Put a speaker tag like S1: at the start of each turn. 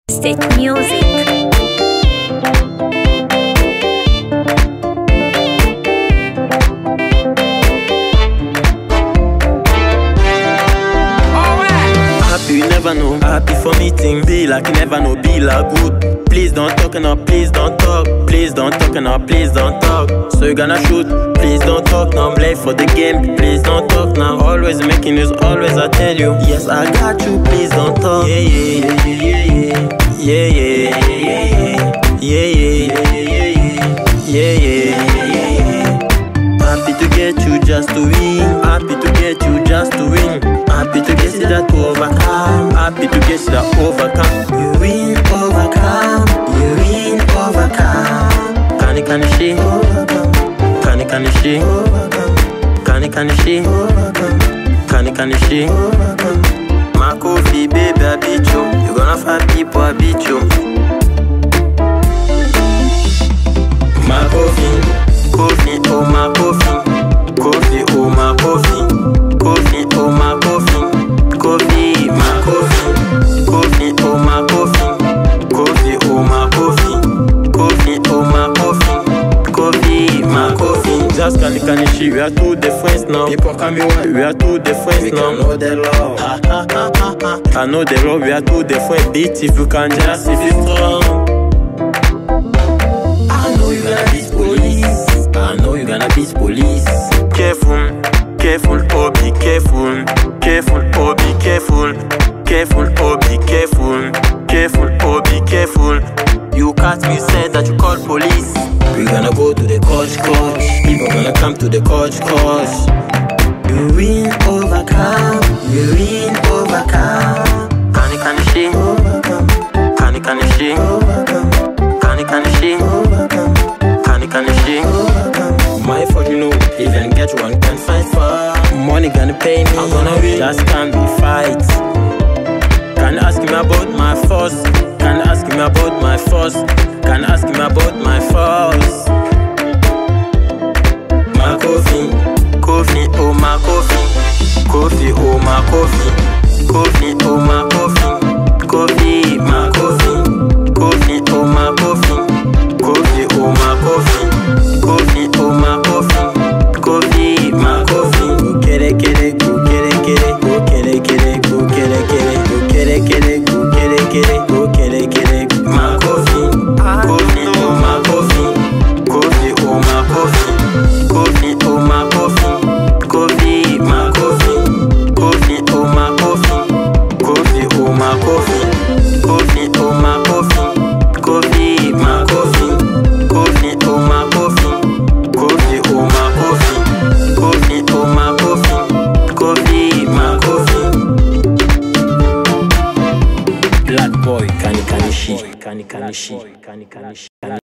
S1: Stick music.
S2: You never know, happy for meeting. Be like you never know, be like good. Please don't talk now, please don't talk. Please don't talk now, please don't talk. So you gonna shoot, please don't talk now. Play for the game, please don't talk now. Always making news, always I tell you. Yes, I got you, please don't talk. Yeah, yeah, yeah, yeah, yeah, yeah, yeah, yeah, yeah, yeah. Happy to get you just to win. Happy to get you just to win. Happy to get you that to overcome. Happy to get you that overcome. You win, overcome. You win, overcome. Can you see? Can you see? Can you see? Can you see? My coffee, baby, I beat you. You gonna fight people, I beat you. My coffee, coffee, oh my coffee, coffee, oh my coffee, coffee, oh my coffee, coffee, my coffee, coffee, oh my coffee, coffee, oh my coffee, coffee, oh my coffee, coffee, my coffee. Just can you see? We are two different now. People can be one. We are two different we now. Know the law. I know the law. We are two different beats. If you can just, if you strong. I know you gonna beat police. I know you gonna beat police. Careful, careful, oh be careful. Careful, oh be careful. Careful, oh be careful. Careful, oh be careful. You catch me, said that you call police. We gonna go to the coach. People gonna come to the coach. You win, overcome. You win, overcome. Can you see? Can you see? Can you see? Can you see? My fault, you know. Even get one can fight for. Money gonna pay me. I'm gonna win. Just can't be fight. Can you ask me about my force? Can you ask me about my force? Can you ask me about my force? My coffee, coffee, oh my coffee, coffee, oh my coffee, coffee, oh my coffee, coffee, my coffee, coffee, oh my coffee, coffee, oh my coffee, coffee, oh my coffee, coffee, my coffee. Go get it, go get it, go get it, go get it, go get it, go get it, go get it, go get it, my coffee, coffee, oh my coffee, coffee, oh my coffee, coffee, oh my coffee, coffee, my coffee, coffee, oh my coffee, coffee, oh my coffee, coffee, oh my coffee, coffee, my coffee, coffee, oh my coffee, coffee, oh my coffee, coffee, oh my coffee, coffee, my coffee. Black boy, can you see?